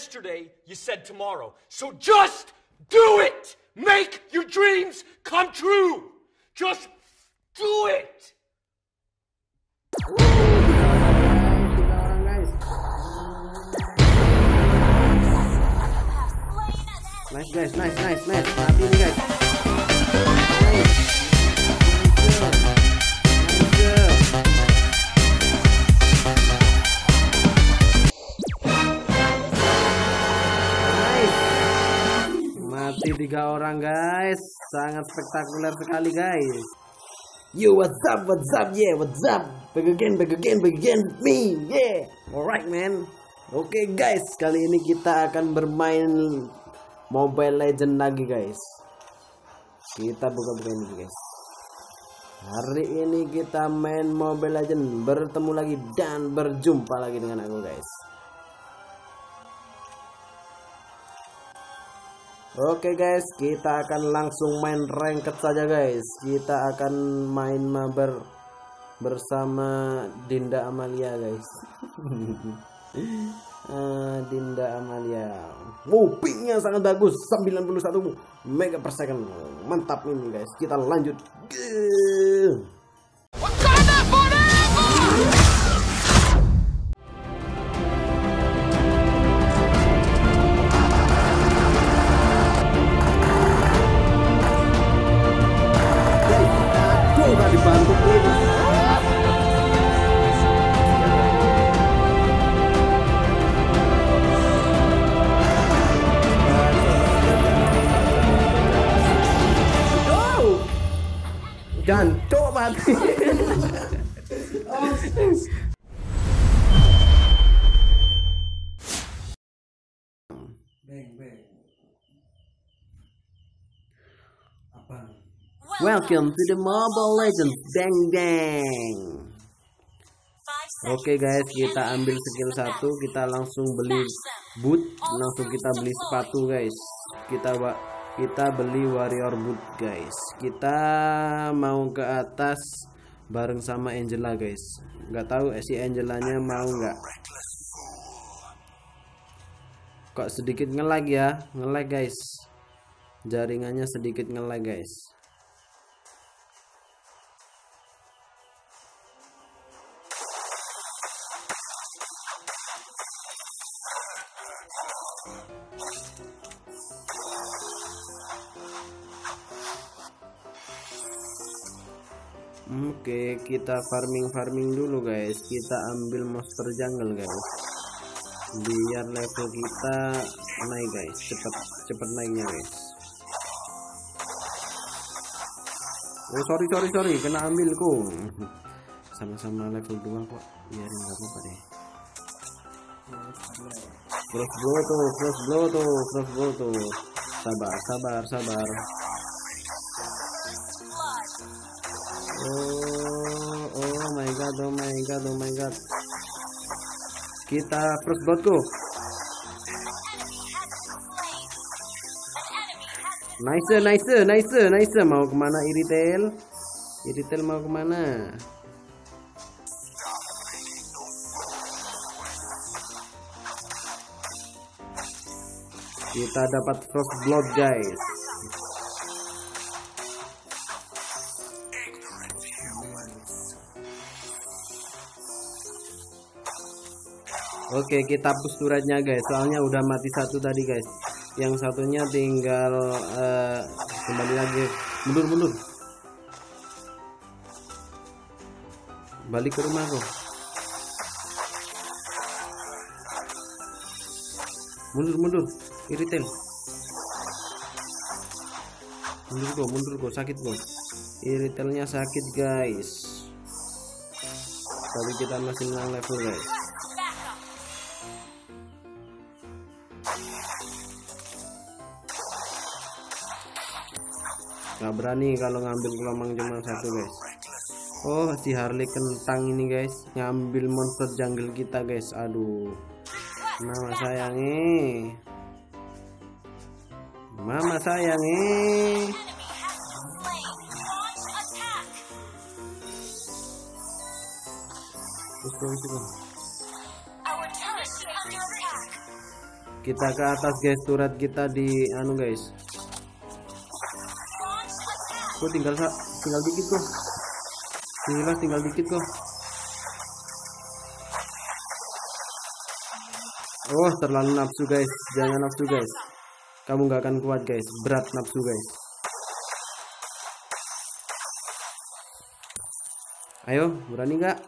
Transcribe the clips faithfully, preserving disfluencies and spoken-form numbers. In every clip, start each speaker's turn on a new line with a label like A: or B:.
A: yesterday, you said tomorrow. So just do it! Make your dreams come true! Just do it!
B: Nice guys, nice, nice, nice. Mati nih guys. Mati tiga orang guys, sangat spektakuler sekali guys. Yo, what's up, what's up, yeah, what's up? Back again, back again, back again, me, yeah. Alright man. Oke okay, guys, kali ini kita akan bermain Mobile Legend lagi guys. Kita buka-buka ini guys. Hari ini kita main Mobile Legend, bertemu lagi dan berjumpa lagi dengan aku guys. Oke guys, kita akan langsung main ranked saja guys. Kita akan main mabar bersama Dinda Amalia guys. uh, Dinda Amalia. Wow, pingnya sangat bagus, sembilan puluh satu mega per second. Mantap ini guys. Kita lanjut. Dan cok mati. Bang bang. Apa? Welcome to the Mobile Legends. Dang dang. Oke okay guys, kita ambil skill satu, kita langsung beli boot, langsung kita beli sepatu guys. Kita kita beli warrior boot guys. Kita mau ke atas bareng sama Angela guys. Nggak tahu eh, si Angelanya mau nggak. Kok sedikit nge-lag ya, nge-lag guys. Jaringannya sedikit nge-lag guys. Oke, kita farming-farming dulu guys. Kita ambil monster jungle guys. Biar level kita naik guys. Cepet cepet naiknya guys. Oh sorry sorry sorry, kena ambilku. Sama-sama level dua kok. Biarin nggak apa-apa deh. Cross blow tuh, cross blow tuh, cross blow tuh. Sabar, sabar, sabar. Oh, oh my god, oh my god, oh my god. Kita first botku. Nice, nice, nice, nice. Mau kemana Iritel? Iritel mau kemana? Kita dapat first blood guys. Oke, kita push turretnya guys. Soalnya udah mati satu tadi guys. Yang satunya tinggal uh, kembali lagi. Mundur, mundur. Balik ke rumahku. Mundur, mundur. Iritel. Mundur kok, mundur kok. Sakit kok. Iritelnya sakit guys. Tapi kita masih menang level guys. Gak berani kalau ngambil gelombang cuma satu guys. Oh si Harley kentang ini guys, ngambil monster jungle kita guys. Aduh, mama sayangi, mama sayangi. Kita ke atas guys, turret kita di anu guys. Kok tinggal tinggal dikit kok. Gila, tinggal dikit kok. Oh, terlalu nafsu guys. Jangan nafsu guys. Kamu nggak akan kuat guys. Berat nafsu guys. Ayo, berani nggak?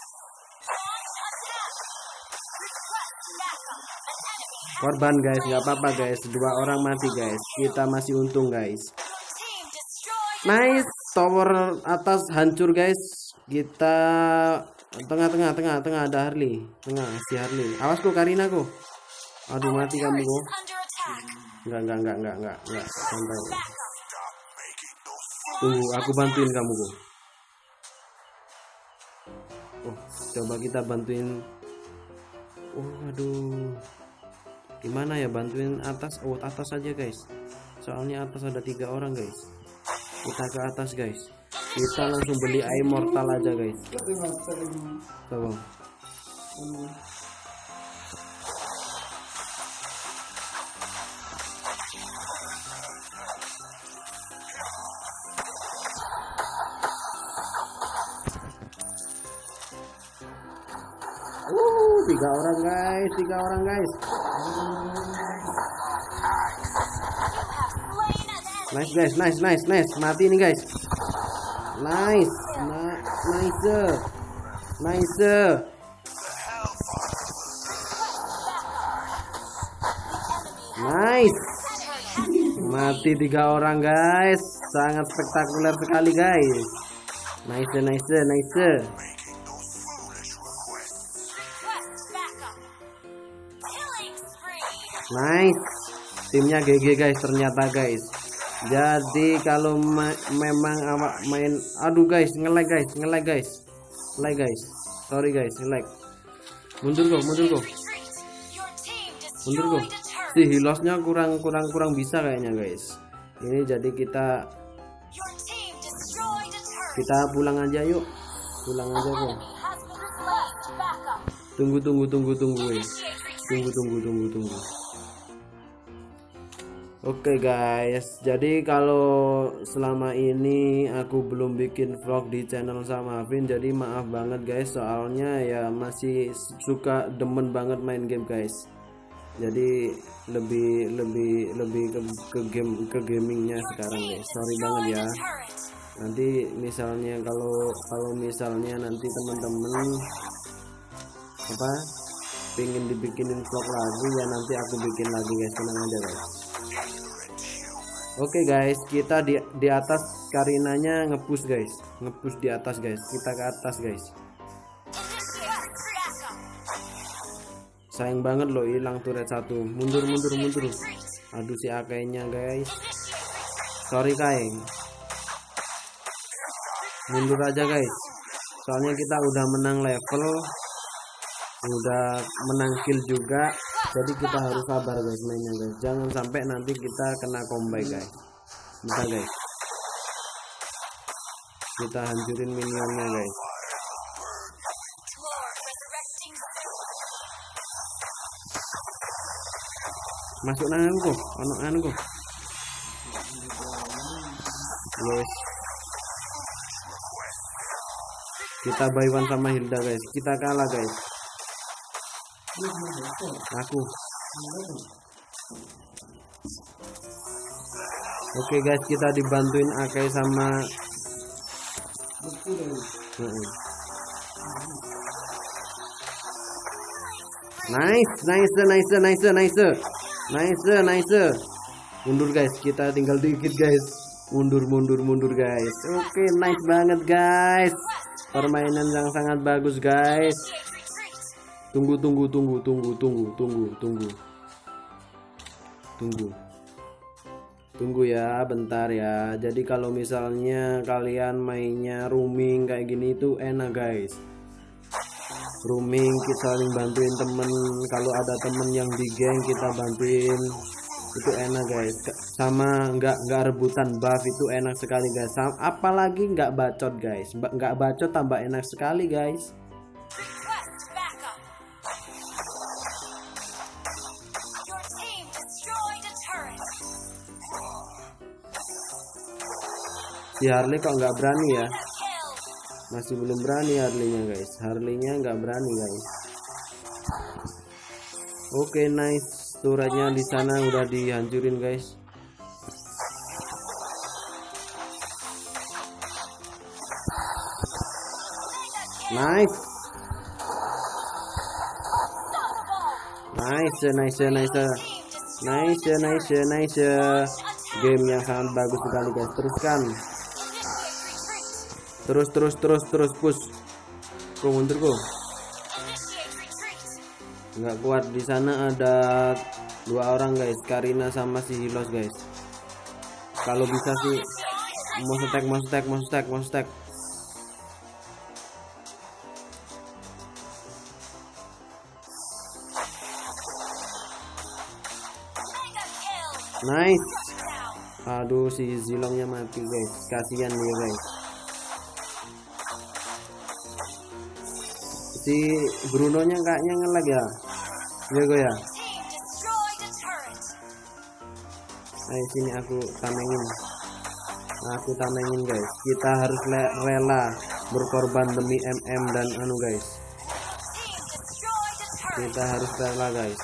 B: Korban guys, nggak apa-apa guys. Dua orang mati guys. Kita masih untung guys. Nice, tower atas hancur guys. Kita tengah-tengah, tengah, tengah ada Harley. Tengah si Harley. Awas kok Karina kok. Aduh, mati kamu kok. Enggak, enggak, enggak, enggak, enggak, enggak. Santai. Tunggu, aku bantuin kamu kok. Oh, coba kita bantuin. Oh, aduh. Gimana ya bantuin atas? Oh, atas aja guys. Soalnya atas ada tiga orang guys. Kita ke atas guys. Kita langsung beli immortal aja guys. Coba. Uh, tiga orang guys, tiga orang guys. Nice guys, nice, nice, nice. Mati nih guys. Nice, Na nice, nice. Nice. Mati tiga orang guys. Sangat spektakuler sekali guys. Nice, nice, nice. Nice. Timnya G G guys ternyata guys. Jadi kalau ma memang awak main, aduh guys, nge-lag guys, nge-lag guys, lag guys, sorry guys, nge-lag. Mundur kok, mundur kok, mundur kok. Si hilosnya kurang kurang kurang bisa kayaknya guys. Ini jadi kita kita pulang aja yuk, pulang aja kok. Tunggu tunggu tunggu tunggu ya, tunggu tunggu tunggu tunggu. Oke okay guys, jadi kalau selama ini aku belum bikin vlog di channel sama Vin, jadi maaf banget guys, soalnya ya masih suka demen banget main game guys. Jadi lebih lebih lebih ke, ke game ke gamingnya sekarang guys. Sorry banget ya. Nanti misalnya kalau kalau misalnya nanti teman-teman apa pengen dibikinin vlog lagi ya nanti aku bikin lagi guys, tenang aja guys. Oke okay guys, kita di di atas Karinanya ngepush guys, ngepush di atas guys. Kita ke atas guys. Sayang banget loh hilang turret satu. Mundur mundur mundur. Aduh si Akainya guys. Sorry Kaeng. Mundur aja guys. Soalnya kita udah menang level, udah menang kill juga. Jadi kita harus sabar guys mainnya guys. Jangan sampai nanti kita kena comeback guys. Bentar guys. Kita hancurin minionnya guys. Masuk nang anu kok, ono anu kok. Yes. Kita buy one sama Hilda guys. Kita kalah guys. Aku. Oke okay guys, kita dibantuin Akai sama Nice, nice, nice, nice, nice. Nice, nice. Mundur guys, kita tinggal dikit guys. Mundur, mundur, mundur guys. Oke, okay, nice banget guys. Permainan yang sangat bagus guys. Tunggu, tunggu, tunggu, tunggu, tunggu, tunggu, tunggu, tunggu, tunggu ya, bentar ya. Jadi kalau misalnya kalian mainnya roaming kayak gini tuh enak guys. Roaming kita saling bantuin temen. Kalau ada temen yang di geng kita bantuin, itu enak guys. Sama nggak nggak rebutan buff itu enak sekali guys. Sama, apalagi nggak bacot guys. Nggak bacot tambah enak sekali guys. Si Harley kok nggak berani ya? Masih belum berani Harley-nya guys. Harley-nya nggak berani guys. Oke, nice. Turretnya di sana udah dihancurin guys. Nice. Nice, nice, nice. Nice, nice, nice. Game yang sangat bagus sekali guys. Teruskan. Terus, terus, terus, terus push. Kok mundur kok? Nggak kuat. Di sana ada dua orang guys, Karina sama si Hilos guys. Kalau bisa sih mau stack, mau stack, mau stack, mau stack. Nice. Aduh, si Zilongnya mati guys. Kasihan dia guys. Si Bruno-nya kayaknya ngelag ya. Ya gue ya. Ayo sini aku tamengin. Aku tamengin guys. Kita harus rela berkorban demi M M dan anu guys. Kita harus rela guys.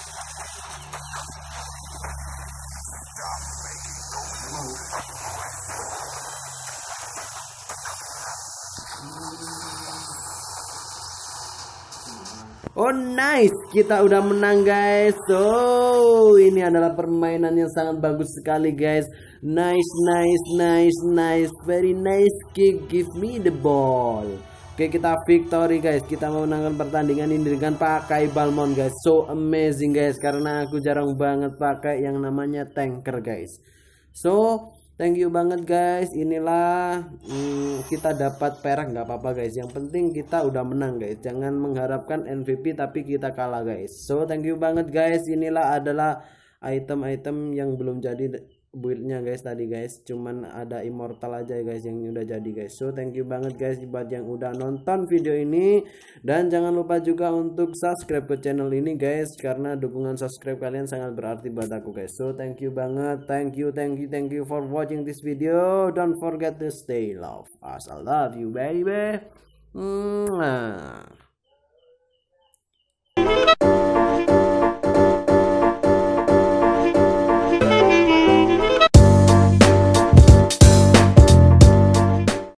B: Oh nice, kita udah menang guys. So ini adalah permainan yang sangat bagus sekali guys. Nice, nice, nice, nice, very nice kick. Give me the ball. Oke, kita victory guys. Kita memenangkan pertandingan ini dengan pakai Balmond guys. So amazing guys, karena aku jarang banget pakai yang namanya tanker guys. So thank you banget guys. Inilah hmm, kita dapat perak nggak apa-apa guys. Yang penting kita udah menang guys. Jangan mengharapkan M V P tapi kita kalah guys. So thank you banget guys. Inilah adalah item-item yang belum jadi build-nya guys tadi guys. Cuman ada immortal aja guys yang udah jadi guys. So thank you banget guys buat yang udah nonton video ini. Dan jangan lupa juga untuk subscribe ke channel ini guys, karena dukungan subscribe kalian sangat berarti buat aku guys. So thank you banget. Thank you, thank you, thank you for watching this video. Don't forget to stay love us. I love you baby. Mwah.